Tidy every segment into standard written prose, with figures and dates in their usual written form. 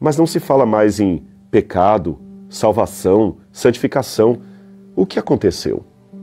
Mas não se fala mais em pecado, salvação, santificação. O que aconteceu?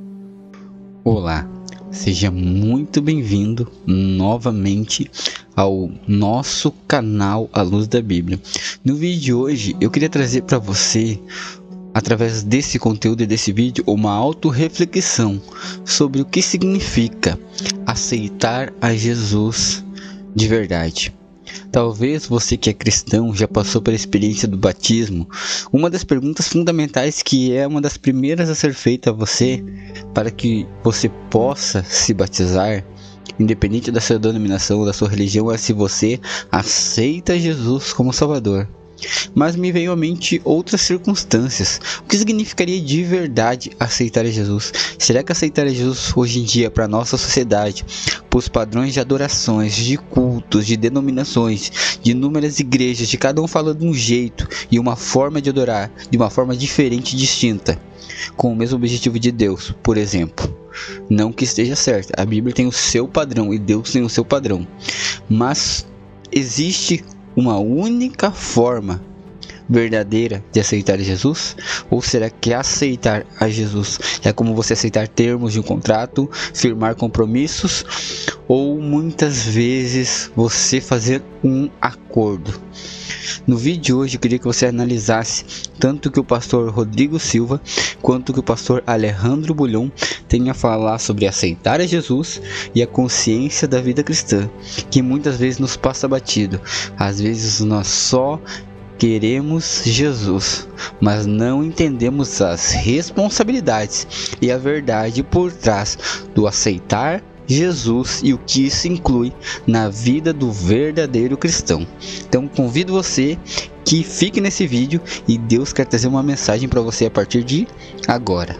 Olá, seja muito bem-vindo novamente ao nosso canal A Luz da Bíblia. No vídeo de hoje eu queria trazer para você, através desse conteúdo e desse vídeo, uma autorreflexão sobre o que significa aceitar a Jesus de verdade. Talvez você que é cristão já passou pela experiência do batismo. Uma das perguntas fundamentais, que é uma das primeiras a ser feita a você para que você possa se batizar, independente da sua denominação ou da sua religião, é se você aceita Jesus como Salvador. Mas me veio à mente outras circunstâncias. O que significaria de verdade aceitar a Jesus? Será que aceitar a Jesus hoje em dia, para a nossa sociedade, para os padrões de adorações, de cultos, de denominações, de inúmeras igrejas, de cada um fala de um jeito e uma forma de adorar, de uma forma diferente e distinta, com o mesmo objetivo de Deus, por exemplo? Não que esteja certo, a Bíblia tem o seu padrão e Deus tem o seu padrão, mas existe uma única forma verdadeira de aceitar Jesus? Ou será que aceitar a Jesus é como você aceitar termos de um contrato, firmar compromissos, ou muitas vezes você fazer um acordo? No vídeo de hoje eu queria que você analisasse tanto o que o pastor Rodrigo Silva quanto o que o pastor Alejandro Bulhon tem a falar sobre aceitar a Jesus e a consciência da vida cristã, que muitas vezes nos passa batido. Às vezes nós só queremos Jesus, mas não entendemos as responsabilidades e a verdade por trás do aceitar Jesus e o que isso inclui na vida do verdadeiro cristão. Então convido você que fique nesse vídeo e Deus quer trazer uma mensagem para você a partir de agora.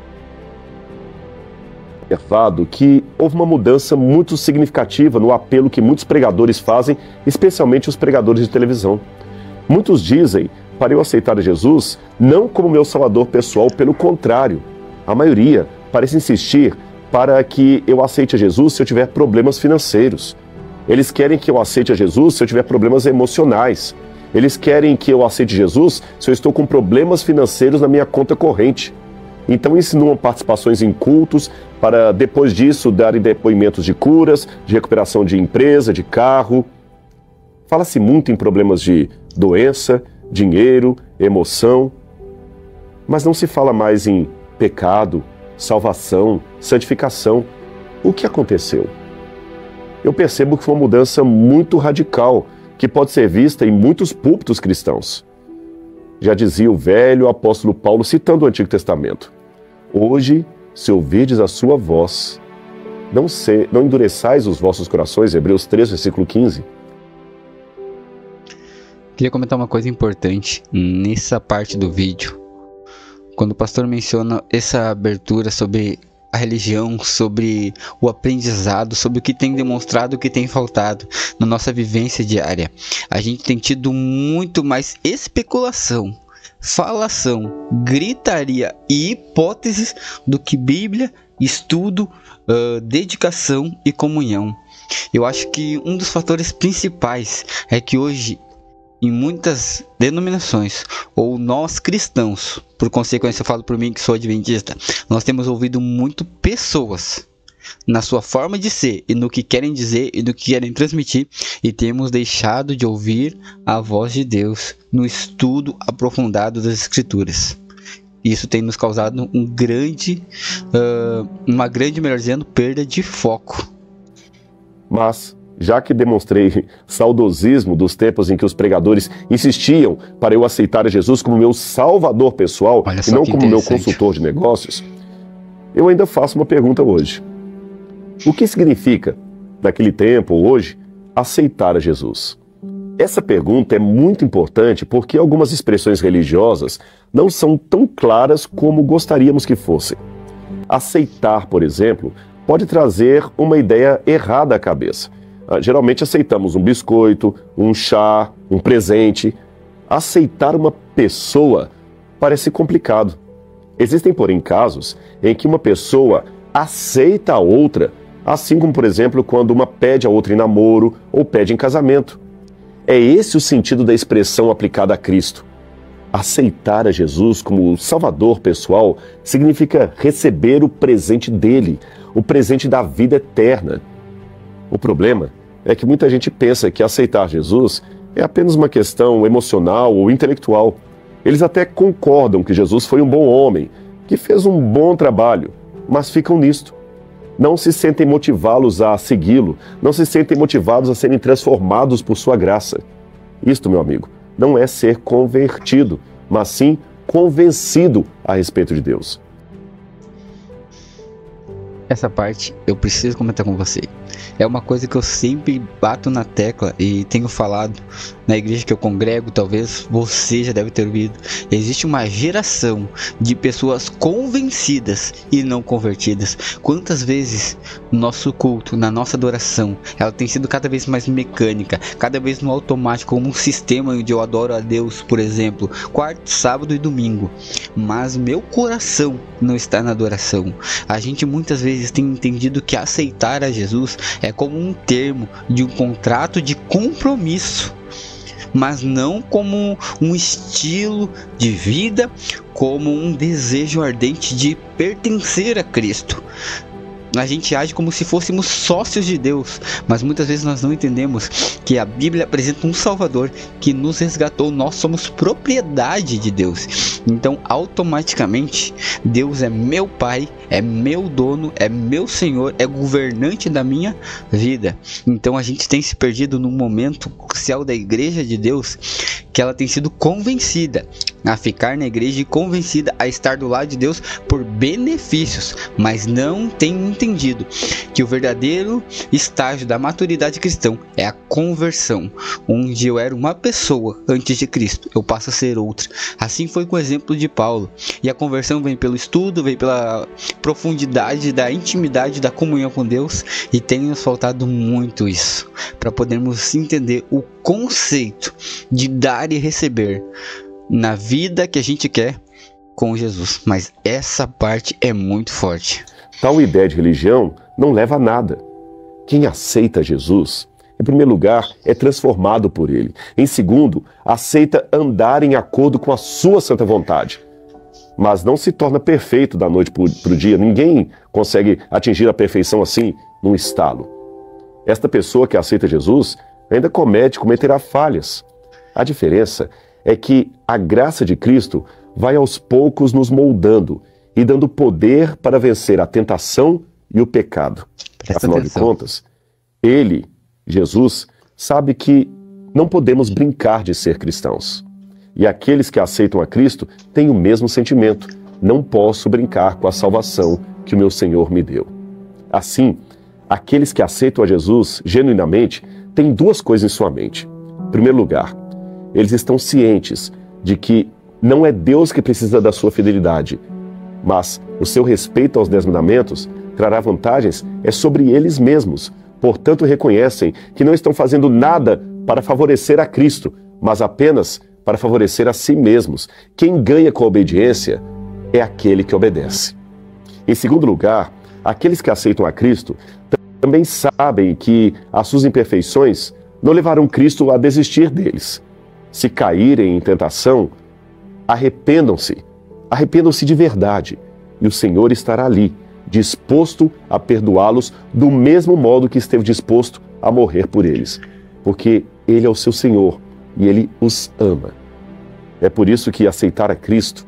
Observado que houve uma mudança muito significativa no apelo que muitos pregadores fazem, especialmente os pregadores de televisão. Muitos dizem para eu aceitar a Jesus não como meu salvador pessoal, pelo contrário. A maioria parece insistir para que eu aceite a Jesus se eu tiver problemas financeiros. Eles querem que eu aceite a Jesus se eu tiver problemas emocionais. Eles querem que eu aceite Jesus se eu estou com problemas financeiros na minha conta corrente. Então insinuam participações em cultos para depois disso darem depoimentos de curas, de recuperação de empresa, de carro. Fala-se muito em problemas de doença, dinheiro, emoção, mas não se fala mais em pecado, salvação, santificação. O que aconteceu? Eu percebo que foi uma mudança muito radical, que pode ser vista em muitos púlpitos cristãos. Já dizia o velho apóstolo Paulo, citando o Antigo Testamento: hoje, se ouvirdes a sua voz, não endureçais os vossos corações, Hebreus 3, versículo 15. Queria comentar uma coisa importante nessa parte do vídeo. Quando o pastor menciona essa abertura sobre a religião, sobre o aprendizado, sobre o que tem demonstrado, o que tem faltado na nossa vivência diária, a gente tem tido muito mais especulação, falação, gritaria e hipóteses do que Bíblia, estudo, dedicação e comunhão. Eu acho que um dos fatores principais é que hoje, em muitas denominações, ou nós cristãos, por consequência eu falo por mim que sou adventista, nós temos ouvido muito pessoas na sua forma de ser e no que querem dizer e no que querem transmitir, e temos deixado de ouvir a voz de Deus no estudo aprofundado das Escrituras. Isso tem nos causado melhor dizendo, perda de foco. Mas já que demonstrei saudosismo dos tempos em que os pregadores insistiam para eu aceitar a Jesus como meu salvador pessoal e não como meu consultor de negócios, eu ainda faço uma pergunta hoje. O que significa, naquele tempo ou hoje, aceitar a Jesus? Essa pergunta é muito importante porque algumas expressões religiosas não são tão claras como gostaríamos que fossem. Aceitar, por exemplo, pode trazer uma ideia errada à cabeça. Geralmente aceitamos um biscoito, um chá, um presente. Aceitar uma pessoa parece complicado. Existem, porém, casos em que uma pessoa aceita a outra, assim como, por exemplo, quando uma pede a outra em namoro ou pede em casamento. É esse o sentido da expressão aplicada a Cristo. Aceitar a Jesus como Salvador pessoal significa receber o presente dele, o presente da vida eterna. O problema é que muita gente pensa que aceitar Jesus é apenas uma questão emocional ou intelectual. Eles até concordam que Jesus foi um bom homem, que fez um bom trabalho, mas ficam nisto. Não se sentem motivá-los a segui-lo, não se sentem motivados a serem transformados por sua graça. Isto, meu amigo, não é ser convertido, mas sim convencido a respeito de Deus. Essa parte eu preciso comentar com você. É uma coisa que eu sempre bato na tecla e tenho falado na igreja que eu congrego, talvez você já deve ter ouvido. Existe uma geração de pessoas convencidas e não convertidas. Quantas vezes no nosso culto, na nossa adoração, ela tem sido cada vez mais mecânica, cada vez no automático, como um sistema onde eu adoro a Deus, por exemplo, quarto, sábado e domingo. Mas meu coração não está na adoração. A gente muitas vezes tem entendido que aceitar a Jesus é como um termo de um contrato de compromisso, mas não como um estilo de vida, como um desejo ardente de pertencer a Cristo. A gente age como se fôssemos sócios de Deus, mas muitas vezes nós não entendemos que a Bíblia apresenta um Salvador que nos resgatou. Nós somos propriedade de Deus. Então, automaticamente, Deus é meu Pai, é meu dono, é meu Senhor, é governante da minha vida. Então, a gente tem se perdido num momento crucial da Igreja de Deus, que ela tem sido convencida a ficar na igreja e convencida a estar do lado de Deus por benefícios, mas não tem entendido que o verdadeiro estágio da maturidade cristã é a conversão, onde eu era uma pessoa antes de Cristo, eu passo a ser outra. Assim foi com o exemplo de Paulo, e a conversão vem pelo estudo, vem pela profundidade da intimidade, da comunhão com Deus, e tem nos faltado muito isso, para podermos entender o conceito de dar e receber na vida que a gente quer com Jesus. Mas essa parte é muito forte. Tal ideia de religião não leva a nada. Quem aceita Jesus, em primeiro lugar, é transformado por ele. Em segundo, aceita andar em acordo com a sua santa vontade. Mas não se torna perfeito da noite para o dia. Ninguém consegue atingir a perfeição assim, num estalo. Esta pessoa que aceita Jesus ainda cometerá falhas. A diferença é que a graça de Cristo vai aos poucos nos moldando e dando poder para vencer a tentação e o pecado. Afinal de contas, Ele, Jesus, sabe que não podemos brincar de ser cristãos. E aqueles que aceitam a Cristo têm o mesmo sentimento. Não posso brincar com a salvação que o meu Senhor me deu. Assim, aqueles que aceitam a Jesus genuinamente têm duas coisas em sua mente. Em primeiro lugar, eles estão cientes de que não é Deus que precisa da sua fidelidade, mas o seu respeito aos 10 mandamentos trará vantagens sobre eles mesmos. Portanto, reconhecem que não estão fazendo nada para favorecer a Cristo, mas apenas para favorecer a si mesmos. Quem ganha com a obediência é aquele que obedece. Em segundo lugar, aqueles que aceitam a Cristo também sabem que as suas imperfeições não levarão Cristo a desistir deles. Se caírem em tentação, arrependam-se de verdade, e o Senhor estará ali, disposto a perdoá-los do mesmo modo que esteve disposto a morrer por eles, porque Ele é o seu Senhor e Ele os ama. É por isso que aceitar a Cristo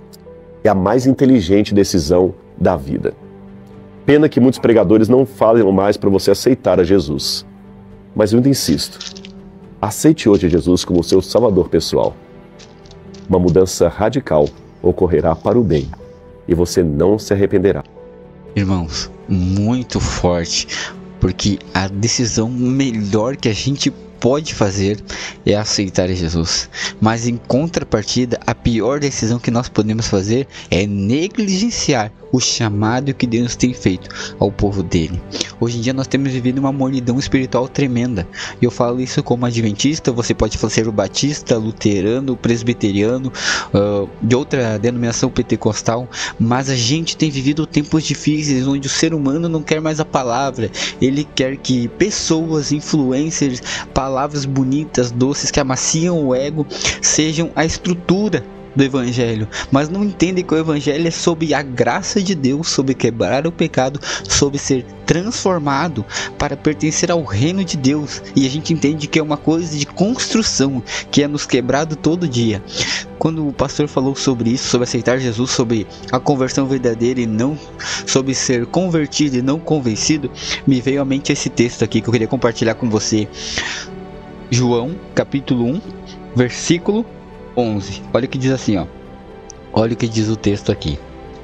é a mais inteligente decisão da vida. Pena que muitos pregadores não falam mais para você aceitar a Jesus. Mas eu ainda insisto. Aceite hoje Jesus como seu Salvador pessoal. Uma mudança radical ocorrerá para o bem e você não se arrependerá. Irmãos, muito forte, porque a decisão melhor que a gente pode fazer é aceitar Jesus. Mas em contrapartida, a pior decisão que nós podemos fazer é negligenciar o chamado que Deus tem feito ao povo dele. Hoje em dia nós temos vivido uma mornidão espiritual tremenda. E eu falo isso como adventista, você pode ser o batista, luterano, presbiteriano, de outra denominação pentecostal, mas a gente tem vivido tempos difíceis onde o ser humano não quer mais a palavra, ele quer que pessoas, influencers, palavras palavras bonitas, doces, que amaciam o ego, sejam a estrutura do Evangelho, mas não entendem que o Evangelho é sobre a graça de Deus, sobre quebrar o pecado, sobre ser transformado para pertencer ao reino de Deus. E a gente entende que é uma coisa de construção, que é nos quebrado todo dia. Quando o pastor falou sobre isso, sobre aceitar Jesus, sobre a conversão verdadeira e não sobre ser convertido e não convencido, me veio à mente esse texto aqui que eu queria compartilhar com você. João, capítulo 1, versículo 11. Olha o que diz assim, ó. Olha o que diz o texto aqui.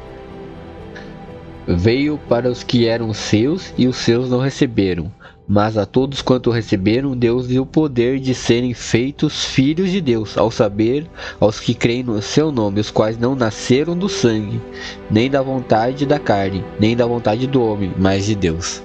Veio para os que eram seus e os seus não receberam, mas a todos quanto receberam, Deus deu o poder de serem feitos filhos de Deus, ao saber, aos que creem no seu nome, os quais não nasceram do sangue, nem da vontade da carne, nem da vontade do homem, mas de Deus.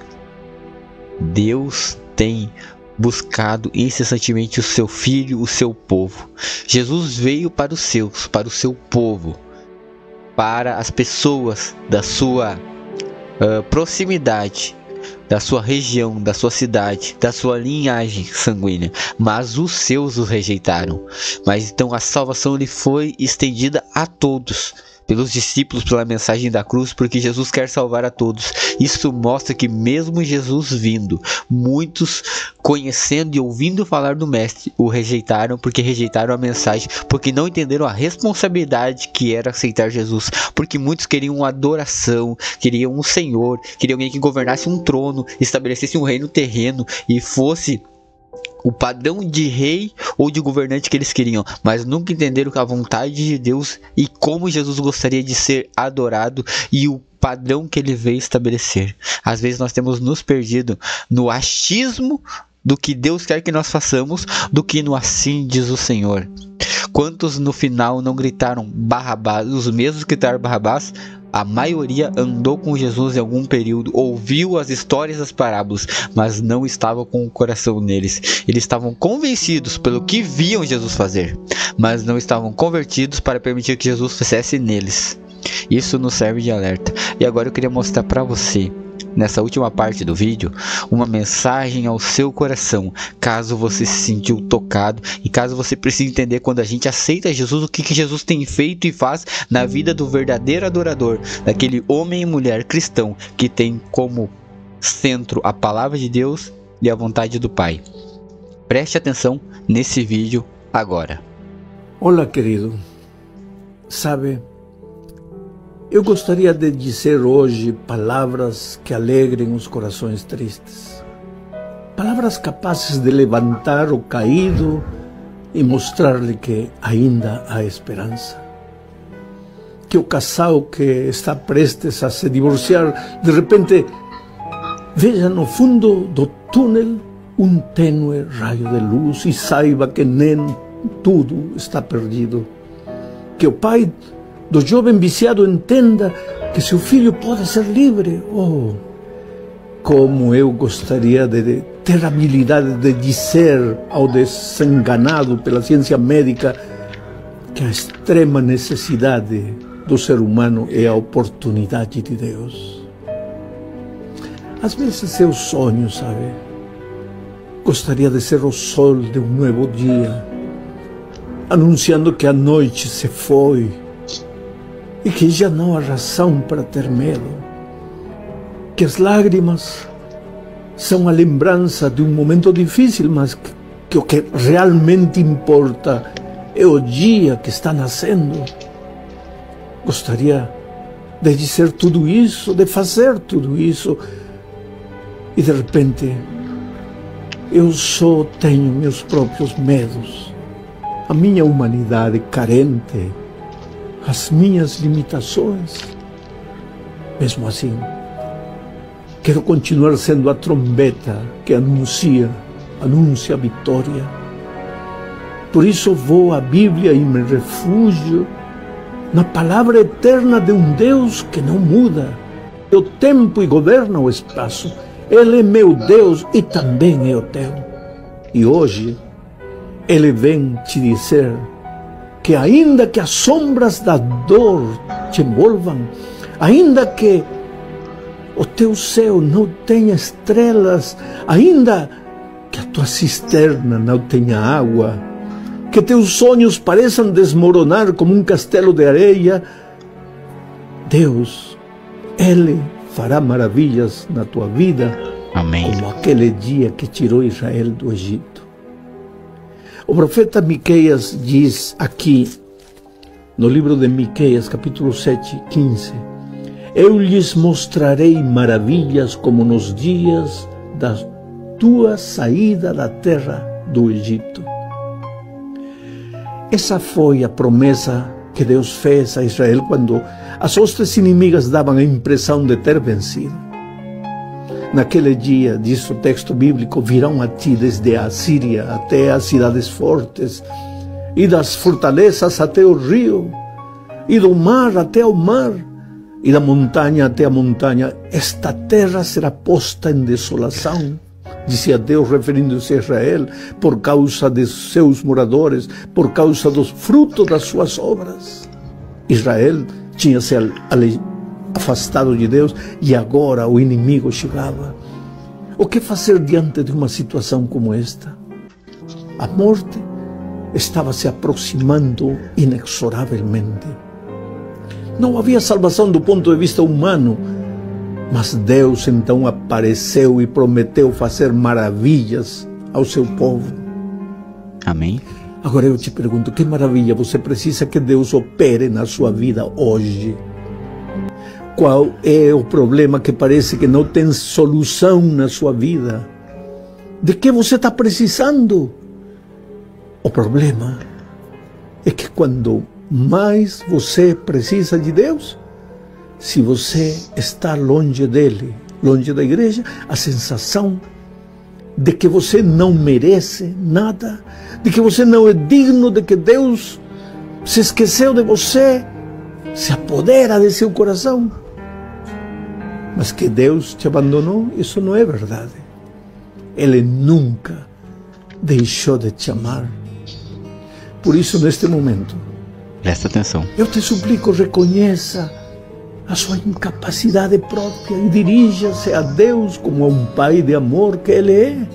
Deus tem buscado incessantemente o seu filho, o seu povo. Jesus veio para os seus, para o seu povo, para as pessoas da sua proximidade, da sua região, da sua cidade, da sua linhagem sanguínea, mas os seus o rejeitaram. Mas então a salvação lhe foi estendida a todos, pelos discípulos, pela mensagem da cruz, porque Jesus quer salvar a todos. Isso mostra que mesmo Jesus vindo, muitos conhecendo e ouvindo falar do Mestre, o rejeitaram, porque rejeitaram a mensagem, porque não entenderam a responsabilidade que era aceitar Jesus, porque muitos queriam uma adoração, queriam um Senhor, queriam alguém que governasse um trono, estabelecesse um reino terreno e fosse o padrão de rei ou de governante que eles queriam, mas nunca entenderam a vontade de Deus e como Jesus gostaria de ser adorado e o padrão que ele veio estabelecer. Às vezes nós temos nos perdido no achismo do que Deus quer que nós façamos, do que no assim diz o Senhor. Quantos no final não gritaram Barrabás? Os mesmos que gritaram Barrabás, a maioria andou com Jesus em algum período, ouviu as histórias das parábolas, mas não estava com o coração neles. Eles estavam convencidos pelo que viam Jesus fazer, mas não estavam convertidos para permitir que Jesus fizesse neles. Isso nos serve de alerta. E agora eu queria mostrar para você, nessa última parte do vídeo, uma mensagem ao seu coração, caso você se sentiu tocado e caso você precise entender quando a gente aceita Jesus, o que Jesus tem feito e faz na vida do verdadeiro adorador, daquele homem e mulher cristão que tem como centro a palavra de Deus e a vontade do Pai. Preste atenção nesse vídeo agora. Olá, querido. Sabe, eu gostaria de dizer hoje palavras que alegrem os corações tristes. Palavras capazes de levantar o caído e mostrar-lhe que ainda há esperança. Que o casal que está prestes a se divorciar, de repente, veja no fundo do túnel um tênue raio de luz e saiba que nem tudo está perdido. Que o pai do jovem viciado entenda que seu filho pode ser livre. Oh, como eu gostaria de ter a habilidade de dizer ao desenganado pela ciência médica que a extrema necessidade do ser humano é a oportunidade de Deus. Às vezes eu sonho, sabe? Gostaria de ser o sol de um novo dia, anunciando que a noite se foi e que já não há razão para ter medo, que as lágrimas são a lembrança de um momento difícil, mas que o que realmente importa é o dia que está nascendo. Gostaria de dizer tudo isso, de fazer tudo isso, e de repente eu só tenho meus próprios medos, a minha humanidade carente, as minhas limitações. Mesmo assim, quero continuar sendo a trombeta que anuncia a vitória. Por isso vou à Bíblia e me refugio na palavra eterna de um Deus que não muda. É o tempo e governa o espaço. Ele é meu Deus e também é o teu. E hoje Ele vem te dizer que ainda que as sombras da dor te envolvam, ainda que o teu céu não tenha estrelas, ainda que a tua cisterna não tenha água, que teus sonhos pareçam desmoronar como um castelo de areia, Deus, Ele fará maravilhas na tua vida. Amém. Como aquele dia que tirou Israel do Egito. O profeta Miqueias diz aqui, no livro de Miqueias, capítulo 7, 15, eu lhes mostrarei maravilhas como nos dias da tua saída da terra do Egito. Essa foi a promessa que Deus fez a Israel quando as hostes inimigas davam a impressão de ter vencido. Naquele dia, diz o texto bíblico, virão a ti desde a Síria até as cidades fortes, e das fortalezas até o rio, e do mar até o mar, e da montanha até a montanha. Esta terra será posta em desolação, dizia Deus, referindo-se a Israel, por causa de seus moradores, por causa dos frutos das suas obras. Israel tinha se afastado de Deus e agora o inimigo chegava. O que fazer diante de uma situação como esta? A morte estava se aproximando inexoravelmente. Não havia salvação do ponto de vista humano, mas Deus então apareceu e prometeu fazer maravilhas ao seu povo. Amém. Agora eu te pergunto, que maravilha você precisa que Deus opere na sua vida hoje? Qual é o problema que parece que não tem solução na sua vida? De que você está precisando? O problema é que quando mais você precisa de Deus, se você está longe dele, longe da igreja, a sensação de que você não merece nada, de que você não é digno, de que Deus se esqueceu de você, se apodera de seu coração. Mas que Deus te abandonou, isso não é verdade. Ele nunca deixou de te amar. Por isso, neste momento, presta atenção. Eu te suplico, reconheça a sua incapacidade própria e dirija-se a Deus como a um Pai de amor que Ele é.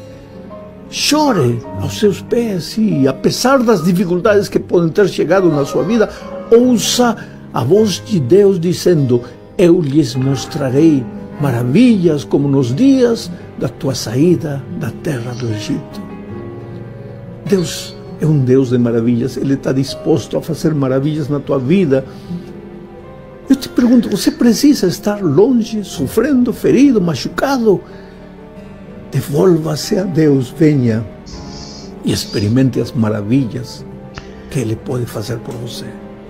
Chore aos seus pés e, apesar das dificuldades que podem ter chegado na sua vida, ouça a voz de Deus dizendo: eu lhes mostrarei maravilhas como nos dias da tua saída da terra do Egito. Deus é um Deus de maravilhas. Ele está disposto a fazer maravilhas na tua vida. Eu te pergunto, você precisa estar longe, sofrendo, ferido, machucado? Devolva-se a Deus, venha e experimente as maravilhas que Ele pode fazer por você.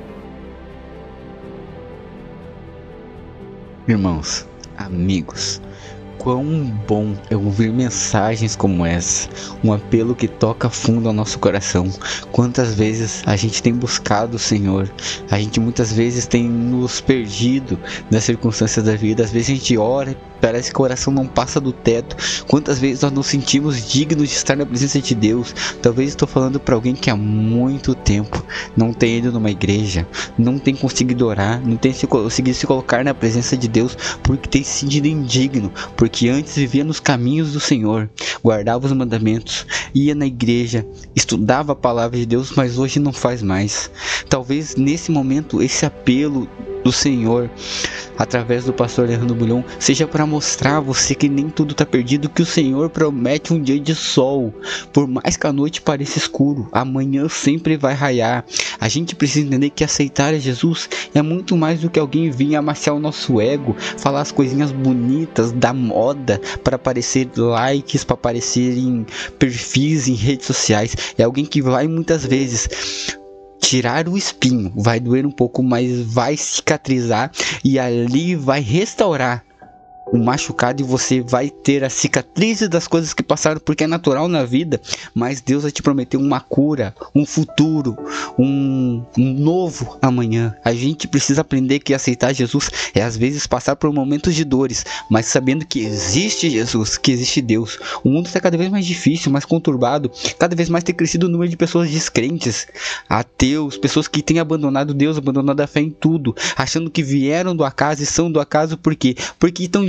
Irmãos, amigos, quão bom é ouvir mensagens como essa, um apelo que toca fundo ao nosso coração. Quantas vezes a gente tem buscado o Senhor, a gente muitas vezes tem nos perdido nas circunstâncias da vida, às vezes a gente ora, parece que o coração não passa do teto. Quantas vezes nós nos sentimos dignos de estar na presença de Deus? Talvez estou falando para alguém que há muito tempo não tem ido numa igreja, não tem conseguido orar, não tem conseguido se colocar na presença de Deus, porque tem se sentido indigno, porque antes vivia nos caminhos do Senhor, guardava os mandamentos, ia na igreja, estudava a palavra de Deus, mas hoje não faz mais. Talvez nesse momento esse apelo do Senhor, através do pastor Leandro Bulhon, seja para mostrar a você que nem tudo está perdido, que o Senhor promete um dia de sol. Por mais que a noite pareça escuro, amanhã sempre vai raiar. A gente precisa entender que aceitar a Jesus é muito mais do que alguém vir amaciar o nosso ego, falar as coisinhas bonitas da moda para aparecer likes, para aparecer em perfis, em redes sociais. É alguém que vai muitas vezes tirar o espinho, vai doer um pouco, mas vai cicatrizar e ali vai restaurar o machucado e você vai ter a cicatriz das coisas que passaram, porque é natural na vida, mas Deus vai te prometer uma cura, um futuro, um novo amanhã. A gente precisa aprender que aceitar Jesus é às vezes passar por momentos de dores, mas sabendo que existe Jesus, que existe Deus. O mundo está cada vez mais difícil, mais conturbado, cada vez mais tem crescido o número de pessoas descrentes, ateus, pessoas que têm abandonado Deus, abandonado a fé em tudo, achando que vieram do acaso e são do acaso. Por quê? Porque estão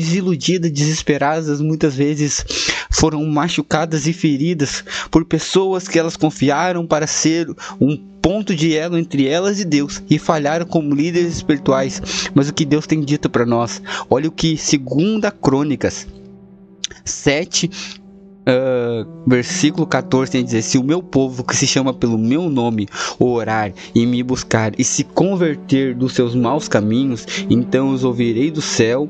desiludidas, desesperadas, muitas vezes foram machucadas e feridas por pessoas que elas confiaram para ser um ponto de elo entre elas e Deus, e falharam como líderes espirituais. Mas o que Deus tem dito para nós? Olha o que 2 Crônicas 7, versículo 14 tem a dizer: se o meu povo, que se chama pelo meu nome, orar e me buscar e se converter dos seus maus caminhos, então os ouvirei do céu,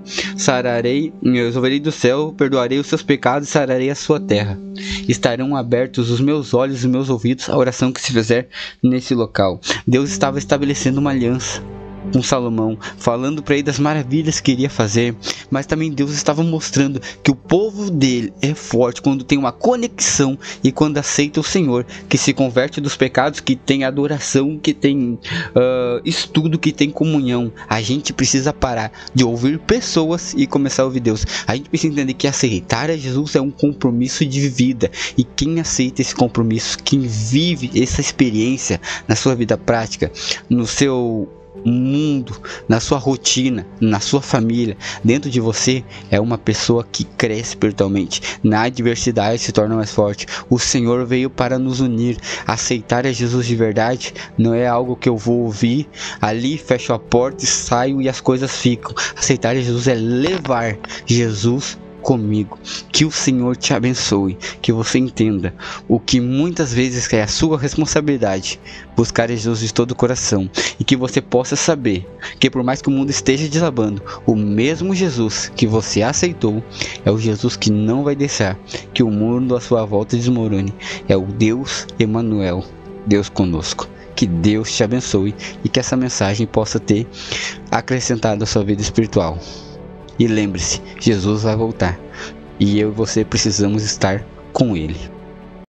perdoarei os seus pecados e sararei a sua terra. Estarão abertos os meus olhos e os meus ouvidos à oração que se fizer nesse local. Deus estava estabelecendo uma aliança com Salomão, falando para ele das maravilhas que iria fazer, mas também Deus estava mostrando que o povo dele é forte quando tem uma conexão e quando aceita o Senhor, que se converte dos pecados, que tem adoração, que tem estudo, que tem comunhão. A gente precisa parar de ouvir pessoas e começar a ouvir Deus. A gente precisa entender que aceitar a Jesus é um compromisso de vida, e quem aceita esse compromisso, quem vive essa experiência na sua vida prática, no seu mundo, na sua rotina, na sua família, dentro de você, é uma pessoa que cresce espiritualmente. Na adversidade se torna mais forte. O Senhor veio para nos unir. Aceitar a Jesus de verdade não é algo que eu vou ouvir ali, fecho a porta e saio e as coisas ficam. Aceitar a Jesus é levar Jesus comigo. Que o Senhor te abençoe, que você entenda o que muitas vezes é a sua responsabilidade, buscar a Jesus de todo o coração, e que você possa saber que por mais que o mundo esteja desabando, o mesmo Jesus que você aceitou é o Jesus que não vai deixar que o mundo à sua volta desmorone. É o Deus Emanuel, Deus conosco. Que Deus te abençoe e que essa mensagem possa ter acrescentado a sua vida espiritual. E lembre-se, Jesus vai voltar, e eu e você precisamos estar com Ele.